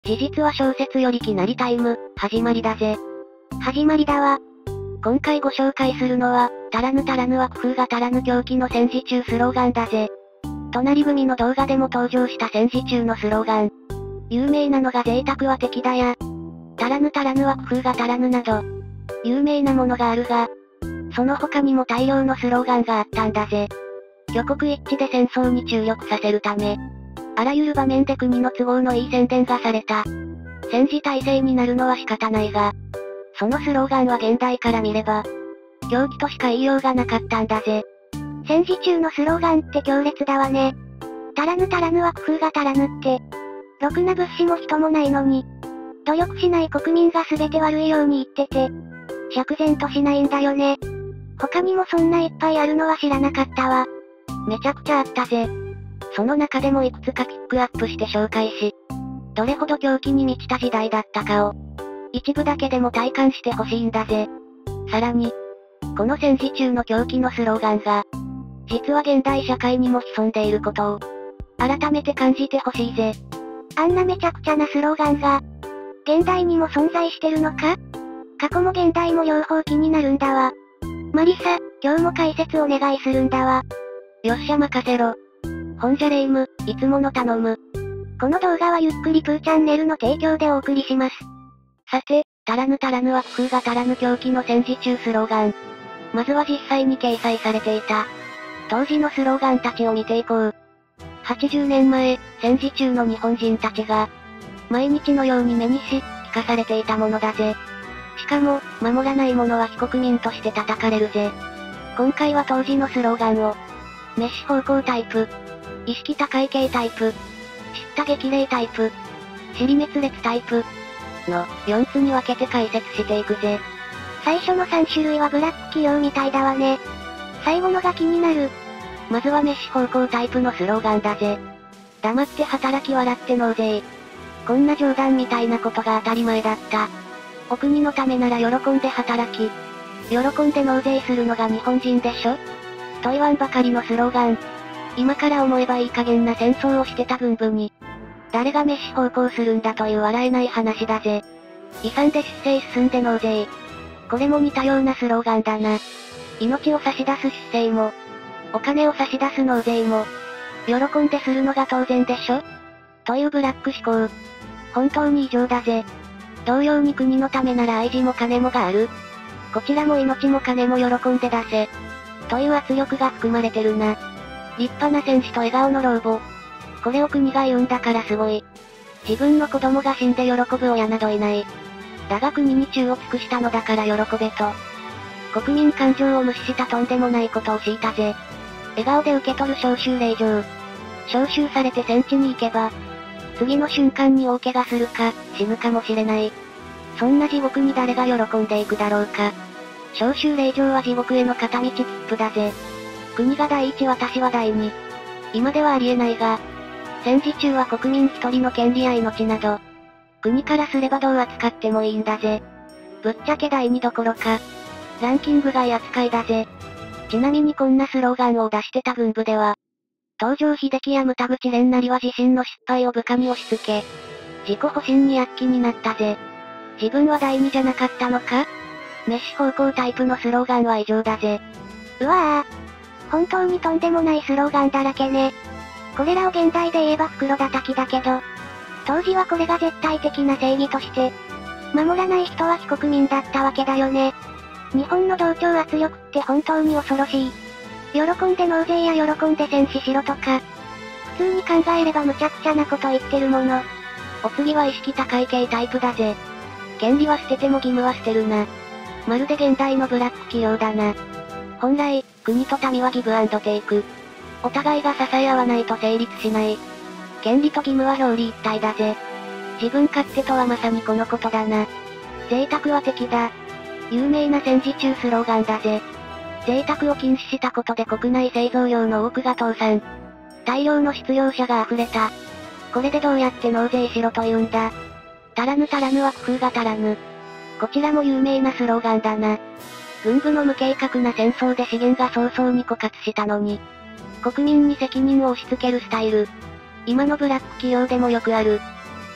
事実は小説よりきなりタイム、始まりだぜ。 始まりだわ。 今回ご紹介するのは、足らぬ足らぬは工夫が足らぬ狂気の戦時中スローガンだぜ。隣組の動画でも登場した戦時中のスローガン。有名なのが贅沢は敵だや。足らぬ足らぬは工夫が足らぬなど、有名なものがあるが、その他にも大量のスローガンがあったんだぜ。挙国一致で戦争に注力させるため、あらゆる場面で国の都合のいい宣伝がされた。戦時体制になるのは仕方ないが、そのスローガンは現代から見れば、狂気としか言いようがなかったんだぜ。 戦時中のスローガンって強烈だわね。足らぬ足らぬは工夫が足らぬって、ろくな物資も人もないのに、努力しない国民が全て悪いように言ってて、釈然としないんだよね。他にもそんないっぱいあるのは知らなかったわ。 めちゃくちゃあったぜ。その中でもいくつかピックアップして紹介し、どれほど狂気に満ちた時代だったかを、一部だけでも体感してほしいんだぜ。さらに、この戦時中の狂気のスローガンが、実は現代社会にも潜んでいることを、改めて感じてほしいぜ。 あんなめちゃくちゃなスローガンが、現代にも存在してるのか？過去も現代も両方気になるんだわ。マリサ、今日も解説お願いするんだわ。 よっしゃ任せろ。ほんじゃレイム、いつもの頼む。 この動画はゆっくりプーチャンネルの提供でお送りします。 さて、足らぬ足らぬは工夫が足らぬ狂気の戦時中スローガン。まずは実際に掲載されていた。当時のスローガンたちを見ていこう。80年前、戦時中の日本人たちが、毎日のように目にし、聞かされていたものだぜ。しかも、守らない者は非国民として叩かれるぜ。今回は当時のスローガンを、滅私方向タイプ、意識高い系タイプ、叱咤激励タイプ、尻滅裂タイプ、の4つに分けて解説していくぜ。 最初の3種類はブラック企業みたいだわね。最後のが気になる。 まずは滅私方向タイプのスローガンだぜ。黙って働き笑って納税。こんな冗談みたいなことが当たり前だった。お国のためなら喜んで働き、喜んで納税するのが日本人でしょ？と言わんばかりのスローガン。今から思えばいい加減な戦争をしてた軍部に、誰が滅私奉公するんだという笑えない話だぜ。遺産で出生進んで納税。これも似たようなスローガンだな。命を差し出す出生も、お金を差し出す納税も、喜んでするのが当然でしょ？というブラック思考。本当に異常だぜ。同様に国のためなら愛知も金もがある。こちらも命も金も喜んで出せ。という圧力が含まれてるな。立派な戦士と笑顔の老母。これを国が言うんだからすごい。自分の子供が死んで喜ぶ親などいない。だが国に忠を尽くしたのだから喜べと。国民感情を無視したとんでもないことを強いたぜ。笑顔で受け取る召集令状。召集されて戦地に行けば、次の瞬間に大怪我するか、死ぬかもしれない。そんな地獄に誰が喜んでいくだろうか。召集令状は地獄への片道切符だぜ。国が第一私は第二。今ではありえないが、戦時中は国民一人の権利や命など、国からすればどう扱ってもいいんだぜ。ぶっちゃけ第二どころか、ランキング外扱いだぜ。ちなみにこんなスローガンを出してた軍部では、東条英機や牟田口蓮なりは自身の失敗を部下に押し付け、自己保身に躍起になったぜ。自分は第二じゃなかったのか？滅私奉公タイプのスローガンは異常だぜ。 うわぁ。本当にとんでもないスローガンだらけね。これらを現代で言えば袋叩きだけど、当時はこれが絶対的な正義として、守らない人は非国民だったわけだよね。日本の同調圧力って本当に恐ろしい。喜んで納税や喜んで戦死しろとか、普通に考えれば無茶苦茶なこと言ってるもの。 お次は意識高い系タイプだぜ。権利は捨てても義務は捨てるな。まるで現代のブラック企業だな。本来、国と民はギブアンドテイク。お互いが支え合わないと成立しない。権利と義務は表裏一体だぜ。自分勝手とはまさにこのことだな。贅沢は敵だ。有名な戦時中スローガンだぜ。贅沢を禁止したことで国内製造業の多くが倒産。大量の失業者が溢れた。これでどうやって納税しろと言うんだ。足らぬ足らぬは工夫が足らぬ。こちらも有名なスローガンだな。軍部の無計画な戦争で資源が早々に枯渇したのに、国民に責任を押し付けるスタイル。今のブラック企業でもよくある。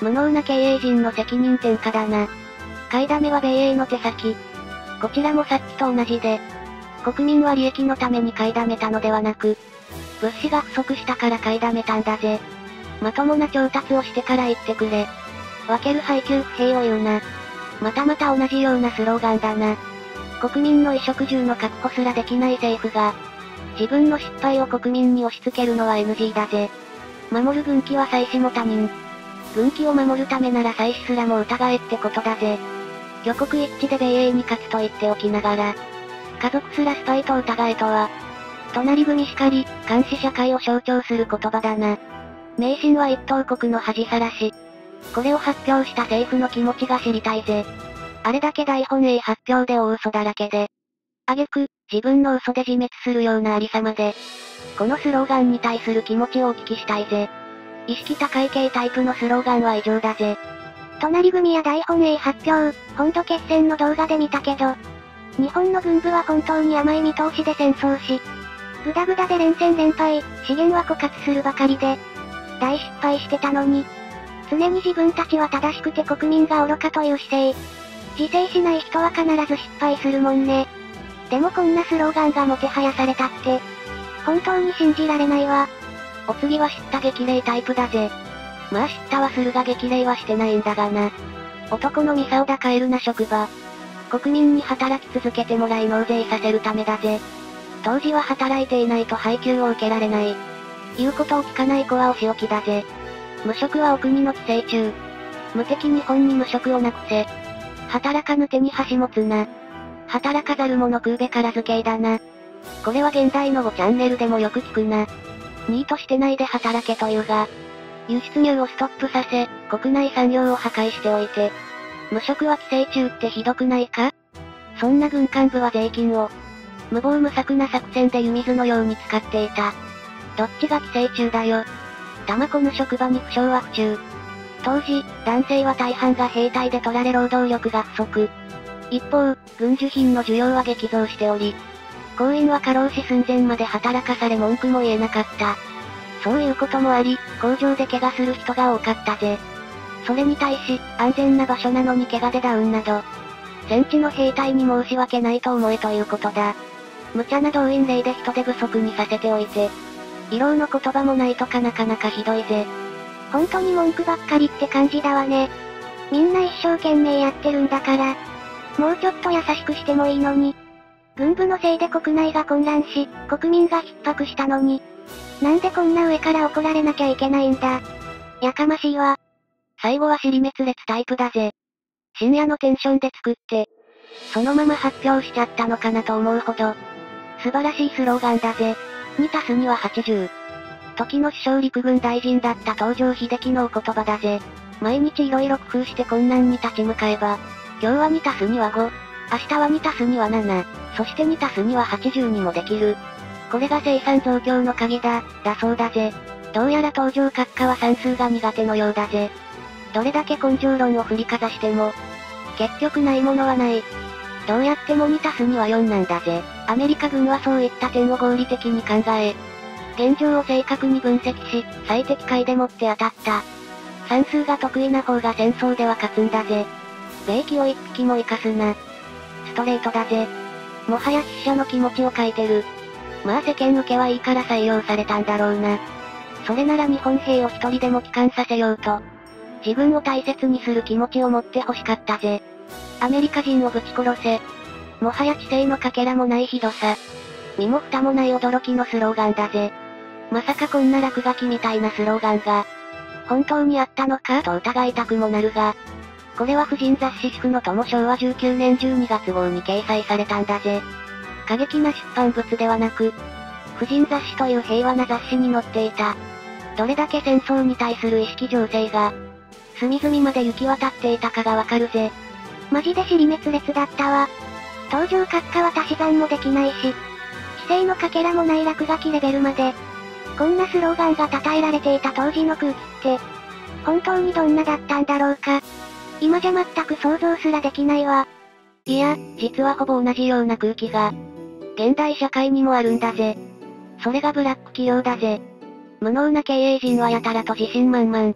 無能な経営陣の責任転嫁だな。買いだめは米英の手先。こちらもさっきと同じで、国民は利益のために買いだめたのではなく、物資が不足したから買いだめたんだぜ。まともな調達をしてから言ってくれ。分ける配給不平を言うな。またまた同じようなスローガンだな。国民の衣食住の確保すらできない政府が、自分の失敗を国民に押し付けるのは NG だぜ。守る軍機は妻子も他人。軍機を守るためなら妻子すらも疑えってことだぜ。挙国一致で米英に勝つと言っておきながら、家族すらスパイと疑えとは、隣組しかり、監視社会を象徴する言葉だな。迷信は一等国の恥さらし。これを発表した政府の気持ちが知りたいぜ。あれだけ大本営発表で大嘘だらけで。挙句、自分の嘘で自滅するようなありさまで。このスローガンに対する気持ちをお聞きしたいぜ。意識高い系タイプのスローガンは異常だぜ。 隣組や大本営発表、本土決戦の動画で見たけど、日本の軍部は本当に甘い見通しで戦争し、グダグダで連戦連敗、資源は枯渇するばかりで、大失敗してたのに、常に自分たちは正しくて国民が愚かという姿勢。自制しない人は必ず失敗するもんね。でもこんなスローガンがもてはやされたって、本当に信じられないわ。 お次は知った激励タイプだぜ。まあ知ったはするが激励はしてないんだがな。男のミサオだ帰るな職場。国民に働き続けてもらい納税させるためだぜ。当時は働いていないと配給を受けられない。言うことを聞かない子はお仕置きだぜ。無職はお国の寄生虫。無敵日本に無職をなくせ。働かぬ手に箸持つな。働かざる者食うべからず系だな。これは現代の5チャンネルでもよく聞くな。ニートしてないで働けというが、輸出入をストップさせ、国内産業を破壊しておいて、無職は寄生虫ってひどくないか？そんな軍幹部は税金を、無謀無策な作戦で湯水のように使っていた。どっちが寄生虫だよ。玉子の職場に不詳は不中。当時、男性は大半が兵隊で取られ労働力が不足。一方、軍需品の需要は激増しており、工員は過労死寸前まで働かされ文句も言えなかった。そういうこともあり、工場で怪我する人が多かったぜ。それに対し、安全な場所なのに怪我でダウンなど、戦地の兵隊に申し訳ないと思えということだ。無茶な動員令で人手不足にさせておいて、慰労の言葉もないとかなかなかひどいぜ。 本当に文句ばっかりって感じだわね。みんな一生懸命やってるんだから、もうちょっと優しくしてもいいのに。軍部のせいで国内が混乱し、国民が逼迫したのに、なんでこんな上から怒られなきゃいけないんだ。やかましいわ。 最後は尻滅裂タイプだぜ。深夜のテンションで作って、そのまま発表しちゃったのかなと思うほど、素晴らしいスローガンだぜ。2たす2は80。時の首相陸軍大臣だった東条英機のお言葉だぜ。毎日色々工夫して困難に立ち向かえば、今日は2たす2は5。明日は2たす2は7。そして2たす2は80にもできる。これが生産増強の鍵だ、だそうだぜ。どうやら東条閣下は算数が苦手のようだぜ。どれだけ根性論を振りかざしても、結局ないものはない。どうやっても2たす2は4なんだぜ。アメリカ軍はそういった点を合理的に考え、現状を正確に分析し、最適解でもって当たった。算数が得意な方が戦争では勝つんだぜ。米機を一匹も生かすな。ストレートだぜ。もはや筆者の気持ちを書いてる。まあ世間受けはいいから採用されたんだろうな。それなら日本兵を一人でも帰還させようと、自分を大切にする気持ちを持って欲しかったぜ。アメリカ人をぶち殺せ。もはや知性のかけらもないひどさ。身も蓋もない驚きのスローガンだぜ。まさかこんな落書きみたいなスローガンが、本当にあったのかと疑いたくもなるが、これは婦人雑誌主婦の友昭和19年12月号に掲載されたんだぜ。過激な出版物ではなく、婦人雑誌という平和な雑誌に載っていた。どれだけ戦争に対する意識醸成が、隅々まで行き渡っていたかがわかるぜ。 マジで尻滅裂だったわ。東条閣下は足し算もできないし、知性のかけらもない落書きレベルまで、こんなスローガンが称えられていた当時の空気って、本当にどんなだったんだろうか。今じゃ全く想像すらできないわ。 いや、実はほぼ同じような空気が、現代社会にもあるんだぜ。それがブラック企業だぜ。無能な経営陣はやたらと自信満々。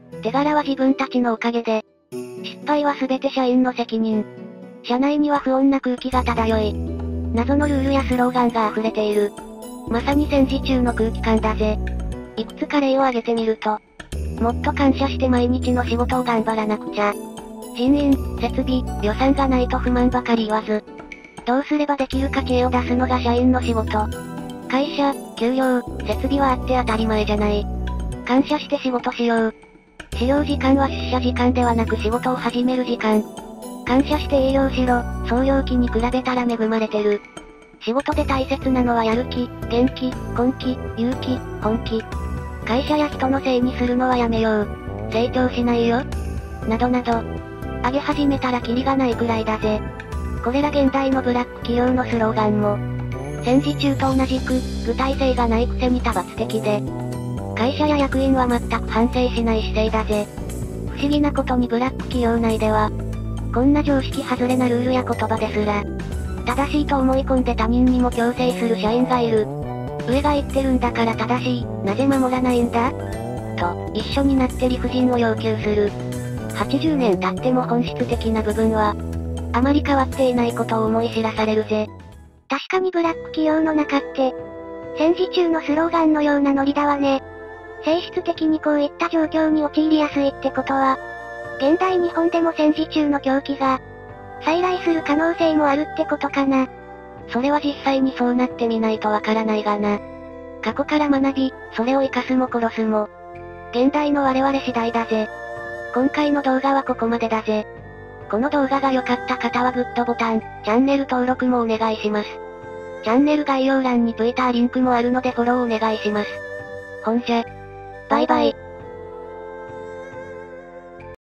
手柄は自分たちのおかげで。失敗は全て社員の責任。社内には不穏な空気が漂い、謎のルールやスローガンが溢れている。まさに戦時中の空気感だぜ。いくつか例を挙げてみると、もっと感謝して毎日の仕事を頑張らなくちゃ。人員、設備、予算がないと不満ばかり言わず、どうすればできるか知恵を出すのが社員の仕事。会社、給料、設備はあって当たり前じゃない。感謝して仕事しよう。始業時間は出社時間ではなく仕事を始める時間。感謝して営業しろ、創業期に比べたら恵まれてる。仕事で大切なのはやる気、元気、根気、勇気、本気。会社や人のせいにするのはやめよう。成長しないよ。などなど。上げ始めたらキリがないくらいだぜ。これら現代のブラック企業のスローガンも、戦時中と同じく、具体性がないくせに多発的で、会社や役員は全く反省しない姿勢だぜ。不思議なことにブラック企業内では、こんな常識外れなルールや言葉ですら、正しいと思い込んで他人にも強制する社員がいる。上が言ってるんだから正しい、なぜ守らないんだと、一緒になって理不尽を要求する。80年経っても本質的な部分は、あまり変わっていないことを思い知らされるぜ。 確かにブラック企業の中って、戦時中のスローガンのようなノリだわね。性質的にこういった状況に陥りやすいってことは、現代日本でも戦時中の狂気が、再来する可能性もあるってことかな。 それは実際にそうなってみないとわからないがな。過去から学び、それを生かすも殺すも、現代の我々次第だぜ。今回の動画はここまでだぜ。この動画が良かった方はグッドボタン、チャンネル登録もお願いします。チャンネル概要欄に Twitter リンクもあるのでフォローお願いします。ほんじゃ、バイバイ。